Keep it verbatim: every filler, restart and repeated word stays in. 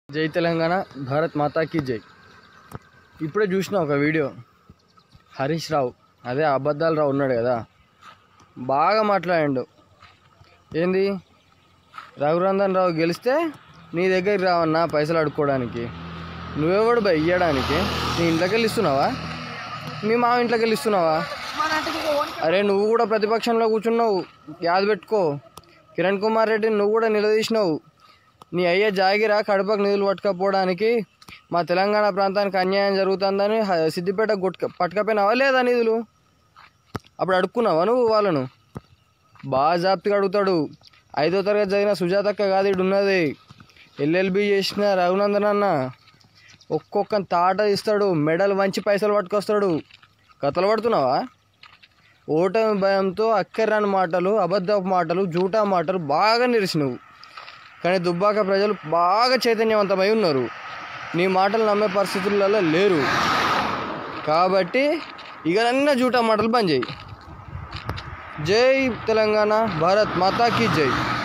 జై తెలంగాణ, భారత్ మాతా కీ జై. ఇప్పుడే చూసిన ఒక వీడియో. హరీష్ రావు, అదే అబద్ధాలు రావు ఉన్నాడు కదా, బాగా మాట్లాడాడు. ఏంది, రఘునందన్ రావు గెలిస్తే నీ దగ్గరికి రావన్నా పైసలు అడుక్కోవడానికి, నువ్వెవడు బై ఇయ్యడానికి? నీ ఇంట్లోకి వెళ్ళి ఇస్తున్నావా? మీ మామ ఇంట్లోకి వెళ్ళి ఇస్తున్నావా? అరే నువ్వు కూడా ప్రతిపక్షంలో కూర్చున్నావు, యాద పెట్టుకో. కిరణ్ కుమార్ రెడ్డిని నువ్వు కూడా నిలదీసినావు. నీ అయ్యే జాగిరా కడపకు నిధులు పట్టుకపోవడానికి, మా తెలంగాణ ప్రాంతానికి అన్యాయం జరుగుతుందని సిద్దిపేట గుట్క పట్టుకపోయినావా లేదా నిధులు? అప్పుడు అడుక్కున్నావా నువ్వు వాళ్ళను? బాగా జాప్తిగా అడుగుతాడు. ఐదో తరగతి చదివిన సుజాతక్క కాదు ఇడు ఉన్నది, ఎల్ఎల్బి చేసిన రఘునందన్ అన్న. ఒక్కొక్క తాట ఇస్తాడు, మెడల్ మంచి పైసలు పట్టుకొస్తాడు. కథలు పడుతున్నావా? ఓటమి భయంతో అక్కర్రాని మాటలు, అబద్ధపు మాటలు, జూటా మాటలు బాగా నిలిచినవు. కానీ దుబ్బాక ప్రజలు బాగా చైతన్యవంతమై ఉన్నారు, నీ మాటలు నమ్మే పరిస్థితులలో లేరు. కాబట్టి ఇక అన్న జూటా మాటలు బంద్ చేయి. జై తెలంగాణ, భారత్ మాతా కీ జై.